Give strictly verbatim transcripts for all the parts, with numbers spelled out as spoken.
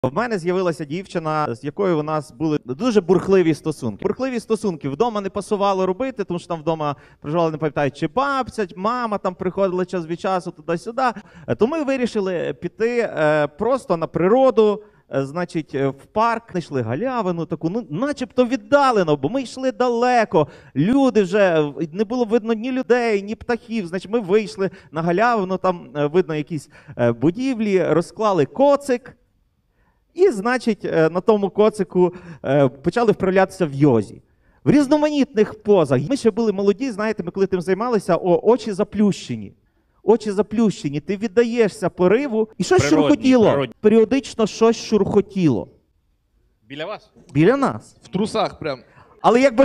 В мене з'явилася дівчина, з якою у нас були дуже бурхливі стосунки. Бурхливі стосунки вдома не пасувало робити, тому що там вдома проживали, не пам'ятаю, чи бабця, чи мама там приходили час від часу туди-сюди. То ми вирішили піти е, просто на природу, е, значить, в парк, знайшли галявину таку, ну начебто віддалено, бо ми йшли далеко. Люди вже, не було видно ні людей, ні птахів. Значить, ми вийшли на галявину, там е, видно якісь е, будівлі, розклали коцик. І, значить, на тому коцику почали вправлятися в йозі. В різноманітних позах. Ми ще були молоді, знаєте, ми коли тим займалися, о, очі заплющені. Очі заплющені, ти віддаєшся пориву. І щось Природні, шурхотіло. природні. Періодично щось шурхотіло. Біля вас? Біля нас. В трусах прям. Але якби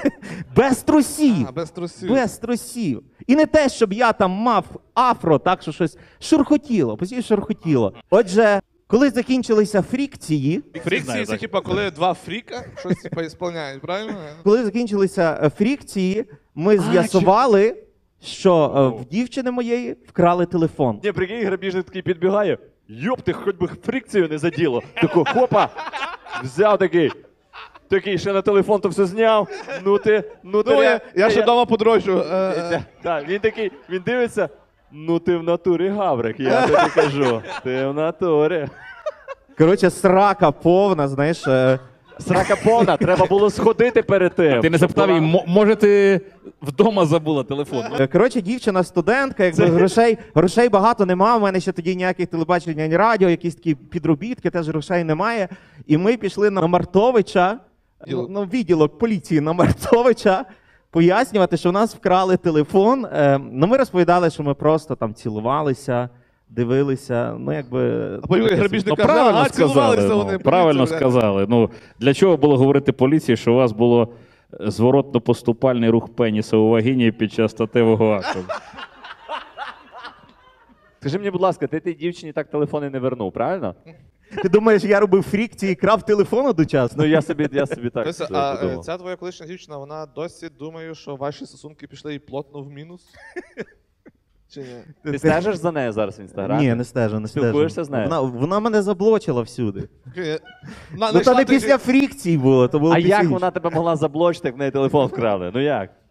без трусів. А, без трусів. Без трусів. І не те, щоб я там мав афро, так що щось шурхотіло, постійно шурхотіло. Отже, коли закінчилися фрікції, Фрікції це типа коли два фріка щось типа ісполняють, правильно? коли закінчилися е, фрікції, ми з'ясували, що е, в дівчини моєї вкрали телефон. Ні, прикинь, грабіжник такий підбігає. Йоп, ти хоч би фрикцію не заділо. Тако, хопа, взяв такий. Такий ще на телефон то все зняв. Ну ти, ну ти. Ну, я, я ще вдома подрощу. Е, е. Так, він такий, він дивиться. Ну ти в натурі гаврик, я тобі кажу. Ти в натурі. Коротше, срака повна, знаєш. Е, Срака повна, треба було сходити перед тим. Ти не запитав її, «Мо- може ти вдома забула телефон? е, Коротше, дівчина студентка, якби грошей, грошей багато нема. У мене ще тоді ніяких телебачення, ні радіо, якісь такі підробітки, теж грошей немає. І ми пішли на Мартовича, ну, ну, відділок поліції на Мартовича, пояснювати, що в нас вкрали телефон. Е, ну, ми розповідали, що ми просто там цілувалися, дивилися, ну, якби... А потім грабіжник Ну, каже, правильно а, сказали, цілувалися ну, вони. правильно поліція, сказали. Ну, для чого було говорити поліції, що у вас було зворотно-поступальний рух пеніса у вагіні під час статевого акту? Скажи мені, будь ласка, ти тій дівчині так телефони не вернув, правильно? Ти думаєш, я робив фрікції і крав телефон одночасно? Ну я собі, я собі так Тобто, собі а е, подумав. ця твоя колишня дівчина, вона досі думає, що ваші стосунки пішли і плотно в мінус? Чи ні? Ти стежиш за нею зараз в інстаграмі? Ні, не стежу, не стежу. Спілкуєшся з нею? Вона, вона мене заблочила всюди. На- Ну, то знайшла не тоді- після фрікцій було, то було А після як іншого. вона тебе могла заблочити, як в неї телефон вкрали? Ну як?